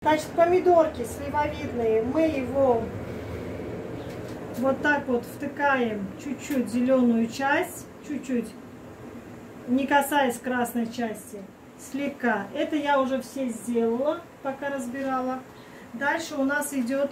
Значит, помидорки сливовидные, мы его вот так вот втыкаем чуть-чуть зеленую часть, чуть-чуть, не касаясь красной части, слегка. Это я уже все сделала, пока разбирала. Дальше у нас идет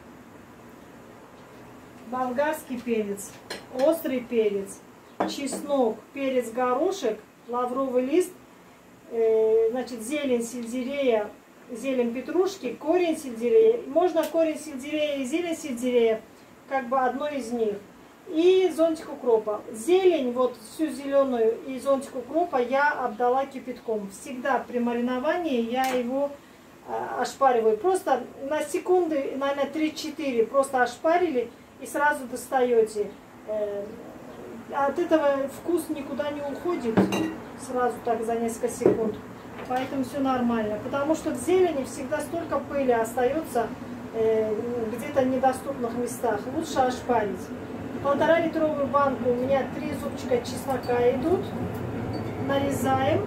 болгарский перец, острый перец, чеснок, перец горошек, лавровый лист, значит, зелень сельдерея, зелень петрушки, корень сельдерея. Можно корень сельдерея и зелень сельдерея, как бы одно из них. И зонтик укропа. Зелень, вот всю зеленую и зонтик укропа я обдала кипятком. Всегда при мариновании я его ошпариваю. Просто на секунды, наверное, 3-4 просто ошпарили и сразу достаете. От этого вкус никуда не уходит сразу так за несколько секунд. Поэтому все нормально. Потому что в зелени всегда столько пыли остается где-то в недоступных местах. Лучше ошпарить. 1,5-литровую банку у меня 3 зубчика чеснока идут. Нарезаем.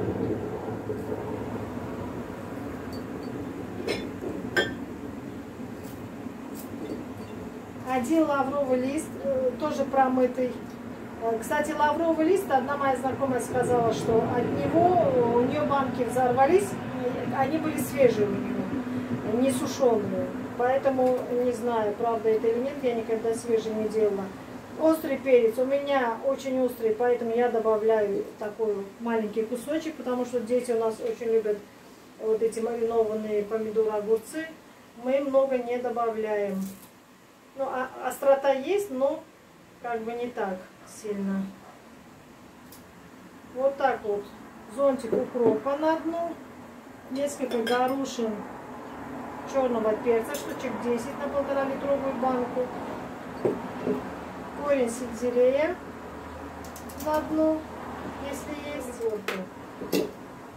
Один лавровый лист, тоже промытый. Кстати, лавровый лист, одна моя знакомая сказала, что от него, у нее банки взорвались, они были свежие у нее, не сушеные. Поэтому не знаю, правда это или нет, я никогда свежий не делала. Острый перец у меня очень острый, поэтому я добавляю такой маленький кусочек, потому что дети у нас очень любят вот эти маринованные помидоры, огурцы. Мы много не добавляем. Ну, острота есть, но как бы не так сильно. Вот так вот. Зонтик укропа на дну. Несколько горошин черного перца, штучек 10 на 1,5-литровую банку. Корень сельдерея на дну, если есть. Вот.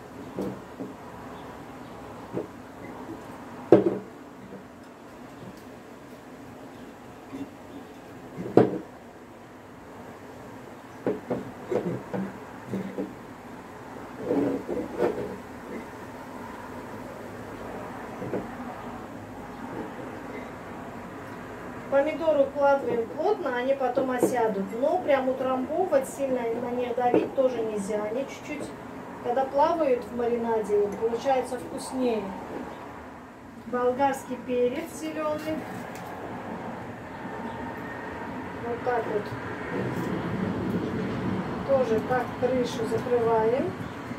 Помидоры укладываем плотно, они потом осядут. Но прям утрамбовывать, сильно на них давить тоже нельзя. Они чуть-чуть, когда плавают в маринаде, получается вкуснее. Болгарский перец зеленый. Вот так вот. Тоже как крышу закрываем.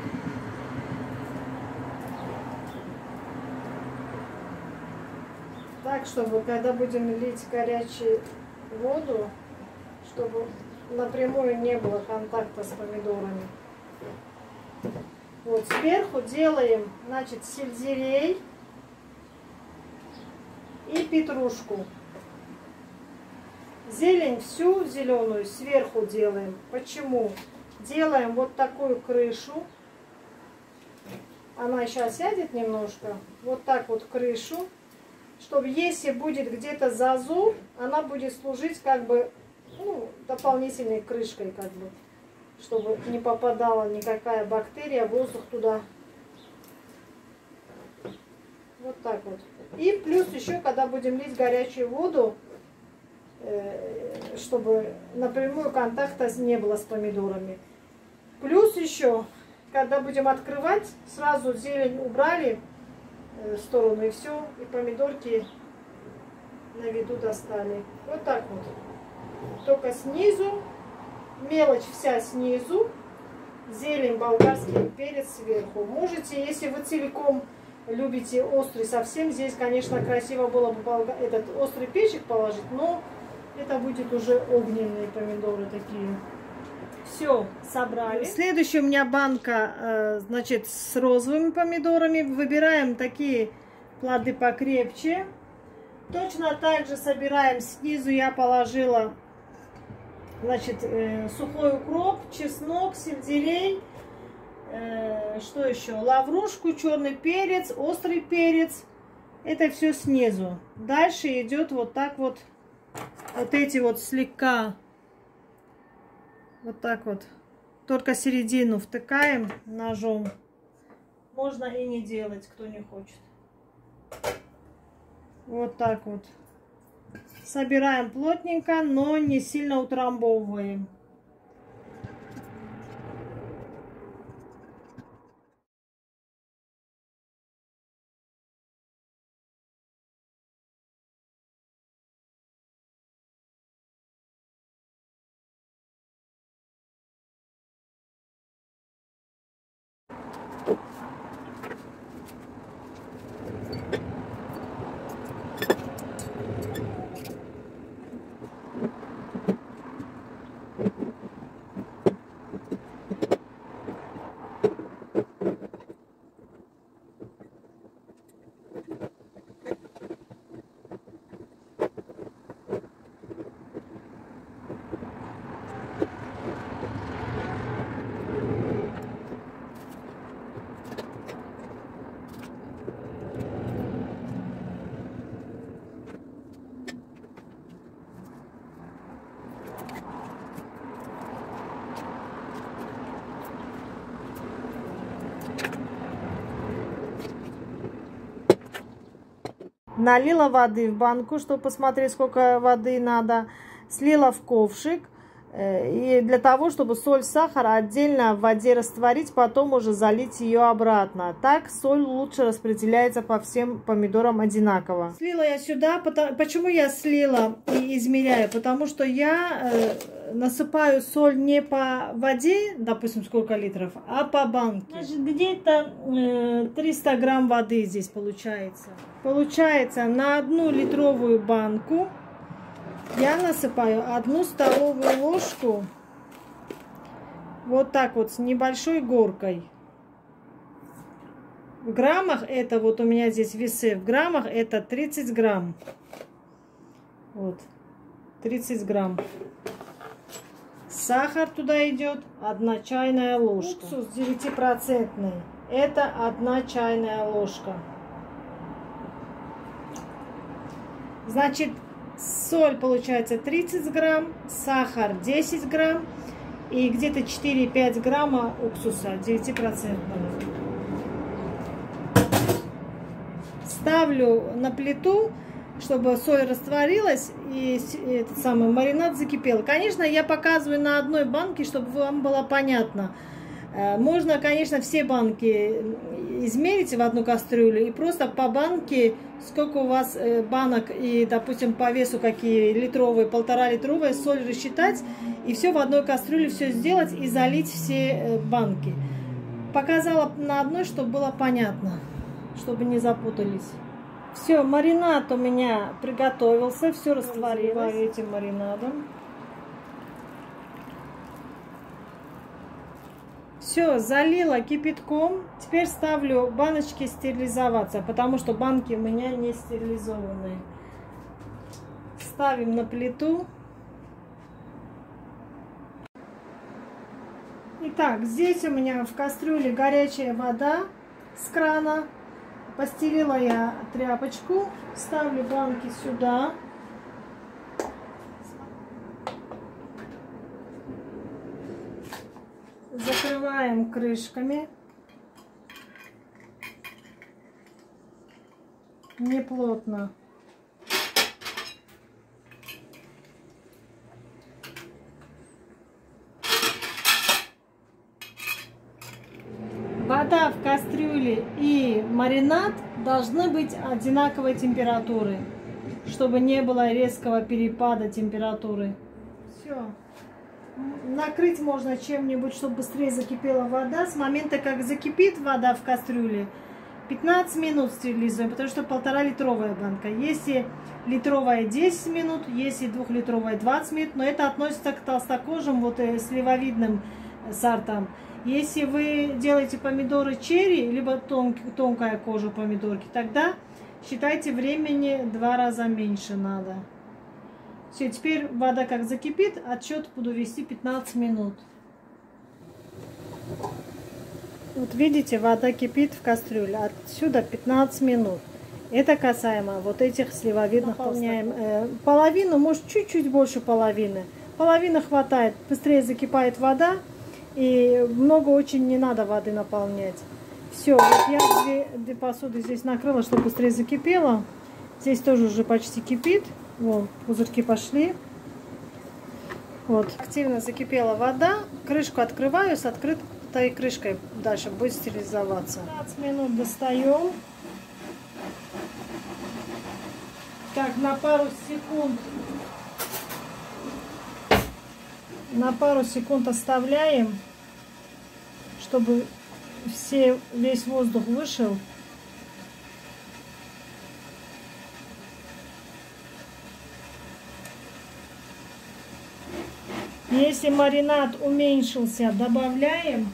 Так, чтобы когда будем лить горячую воду, чтобы напрямую не было контакта с помидорами. Вот сверху делаем, значит, сельдерей и петрушку. Зелень всю зеленую сверху делаем. Почему? Делаем вот такую крышу. Она еще осядет немножко. Вот так вот крышу. Чтобы если будет где-то зазор, она будет служить как бы, ну, дополнительной крышкой, как бы, чтобы не попадала никакая бактерия, воздух туда. Вот так вот. И плюс еще, когда будем лить горячую воду, чтобы напрямую контакта не было с помидорами. Плюс еще, когда будем открывать, сразу зелень убрали в сторону и все, и помидорки на виду достали. Вот так вот. Только снизу, мелочь вся снизу, зелень, болгарский перец сверху. Можете, если вы целиком любите острый совсем, здесь, конечно, красиво было бы этот острый перчик положить, но это будет уже огненные помидоры такие. Все, собрали. Следующая у меня банка, значит, с розовыми помидорами. Выбираем такие плоды покрепче. Точно так же собираем. Снизу я положила, значит, сухой укроп, чеснок, сельдерей. Что еще? Лаврушку, черный перец, острый перец. Это все снизу. Дальше идет вот так вот. Вот эти вот слегка. Вот так вот. Только середину втыкаем ножом. Можно и не делать, кто не хочет. Вот так вот. Собираем плотненько, но не сильно утрамбовываем. Налила воды в банку, чтобы посмотреть, сколько воды надо. Слила в ковшик. И для того, чтобы соль, сахар отдельно в воде растворить, потом уже залить ее обратно. Так соль лучше распределяется по всем помидорам одинаково. Слила я сюда. Почему я слила и измеряю? Потому что я насыпаю соль не по воде, допустим, сколько литров, а по банке. Значит, где-то 300 грамм воды здесь получается. Получается, на 1 литровую банку я насыпаю 1 столовую ложку, вот так вот, с небольшой горкой. В граммах это, вот у меня здесь весы, в граммах это 30 грамм. Вот, 30 грамм. Сахар туда идет 1 чайная ложка. Уксус 9%, это 1 чайная ложка. Значит, соль получается 30 грамм, сахар 10 грамм и где-то 4-5 грамма уксуса 9%. Ставлю на плиту, чтобы соль растворилась и этот самый маринад закипел. Конечно, я показываю на одной банке, чтобы вам было понятно. Можно, конечно, все банки измерить в одну кастрюлю и просто по банке, сколько у вас банок и, допустим, по весу какие литровые, 1,5-литровые, соль рассчитать и все в одной кастрюле все сделать и залить все банки. Показала на одной, чтобы было понятно, чтобы не запутались. Все, маринад у меня приготовился, все растворилось этим маринадом. Все, залила кипятком. Теперь ставлю баночки стерилизоваться, потому что банки у меня не стерилизованные. Ставим на плиту. Итак, здесь у меня в кастрюле горячая вода с крана. Постелила я тряпочку. Ставлю банки сюда. Закрываем крышками. Неплотно. Вода в кастрюле и маринад должны быть одинаковой температуры, чтобы не было резкого перепада температуры. Все. Накрыть можно чем-нибудь, чтобы быстрее закипела вода. С момента, как закипит вода в кастрюле, 15 минут стерилизуем, потому что 1,5-литровая банка. Если литровая 10 минут, если 2-литровая 20 минут, но это относится к толстокожим, вот сливовидным сортам. Если вы делаете помидоры черри, либо тонкая кожа помидорки, тогда считайте времени 2 раза меньше надо. Все, теперь вода как закипит, отсчет буду вести 15 минут. Вот видите, вода кипит в кастрюле, отсюда 15 минут. Это касаемо вот этих сливовидных. Наполняем половину, может чуть-чуть больше половины. Половина хватает, быстрее закипает вода. И много очень не надо воды наполнять. Все, вот я две посуды здесь накрыла, чтобы быстрее закипело. Здесь тоже уже почти кипит. Вон, пузырьки пошли. Вот, активно закипела вода. Крышку открываю, с открытой крышкой дальше будет стерилизоваться. 15 минут достаем. Так, на пару секунд оставляем, чтобы весь воздух вышел. Если маринад уменьшился, добавляем.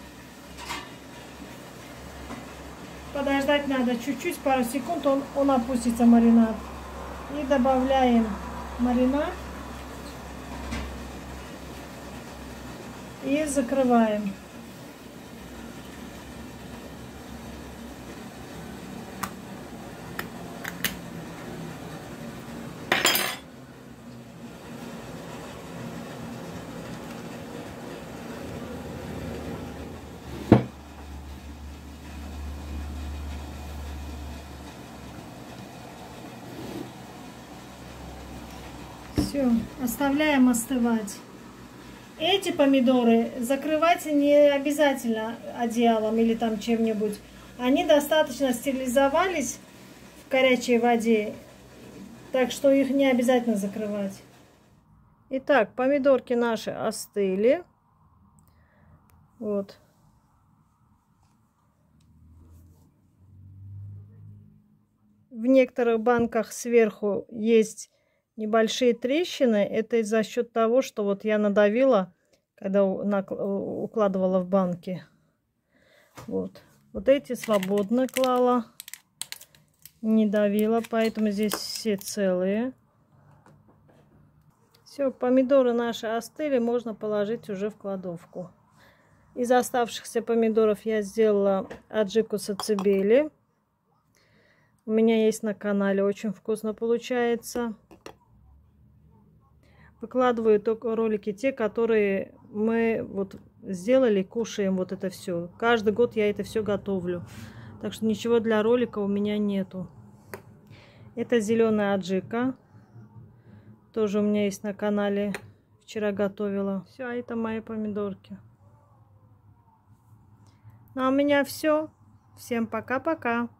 Подождать надо чуть-чуть, пару секунд, он опустится, маринад. И добавляем маринад. И закрываем. Все, оставляем остывать. Эти помидоры закрывать не обязательно одеялом или там чем-нибудь. Они достаточно стерилизовались в горячей воде, так что их не обязательно закрывать. Итак, помидорки наши остыли. Вот. В некоторых банках сверху есть небольшие трещины. Это за счет того, что вот я надавила, когда укладывала в банки. Вот. Вот эти свободно клала. Не давила, поэтому здесь все целые. Все, помидоры наши остыли, можно положить уже в кладовку. Из оставшихся помидоров я сделала аджику сацебели. У меня есть на канале, очень вкусно получается. Выкладываю только ролики те, которые мы вот сделали, кушаем вот это все. Каждый год я это все готовлю. Так что ничего для ролика у меня нету. Это зеленая аджика. Тоже у меня есть на канале. Вчера готовила. Все, а это мои помидорки. Ну а у меня все. Всем пока-пока.